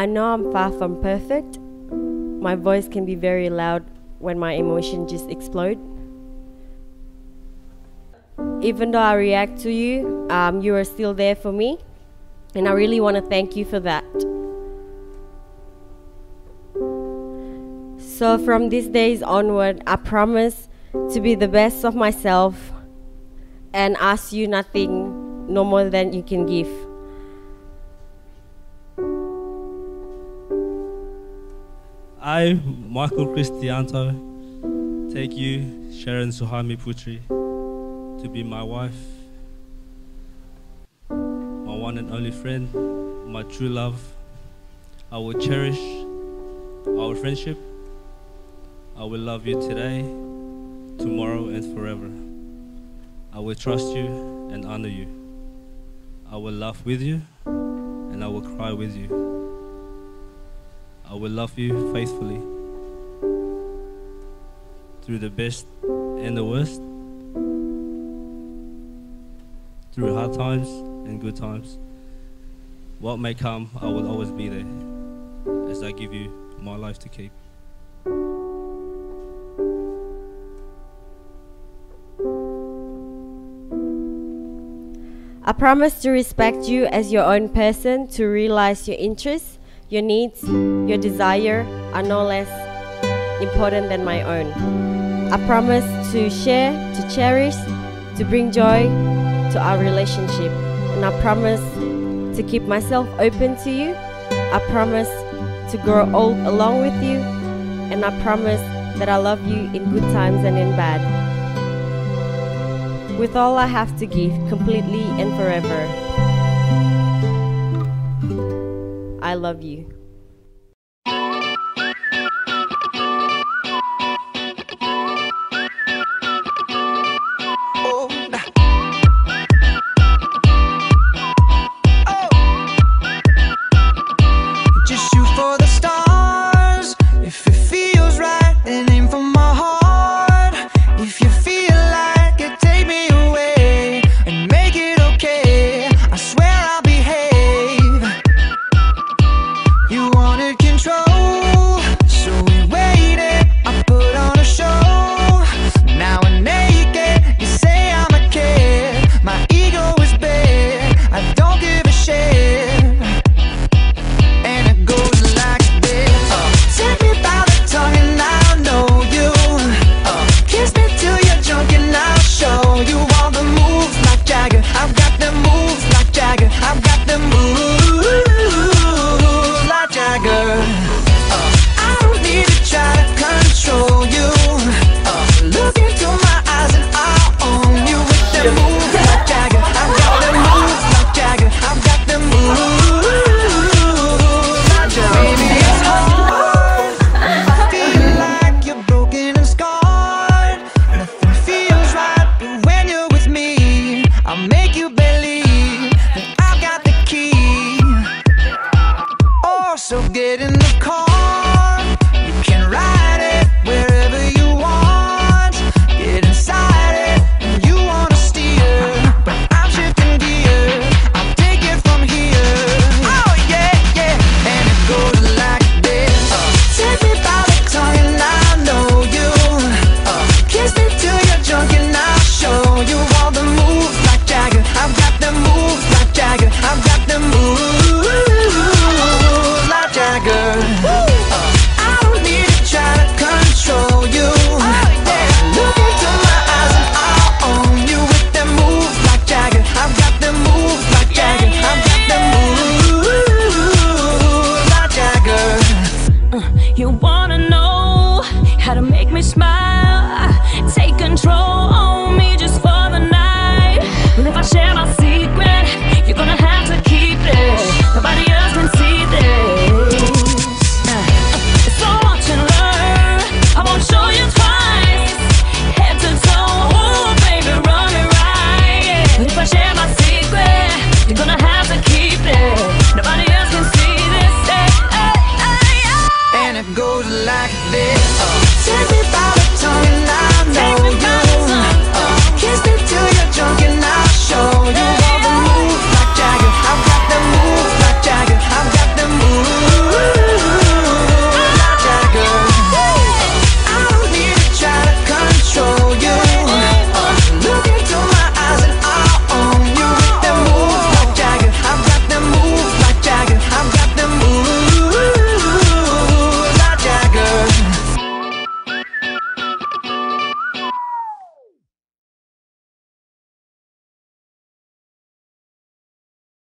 I know I'm far from perfect. My voice can be very loud when my emotions just explode. Even though I react to you, you are still there for me, and I really want to thank you for that. So from these days onward, I promise to be the best of myself and ask you nothing, no more than you can give. I, Michael Cristianto, take you, Sharon Suhaimi Putri, to be my wife, my one and only friend, my true love. I will cherish our friendship. I will love you today, tomorrow, and forever. I will trust you and honor you. I will laugh with you, and I will cry with you. I will love you faithfully through the best and the worst, through hard times and good times. What may come, I will always be there as I give you my life to keep. I promise to respect you as your own person, to realize your interests, your needs, your desire are no less important than my own. I promise to share, to cherish, to bring joy to our relationship. And I promise to keep myself open to you. I promise to grow old along with you. And I promise that I love you in good times and in bad. With all I have to give, completely and forever. I love you.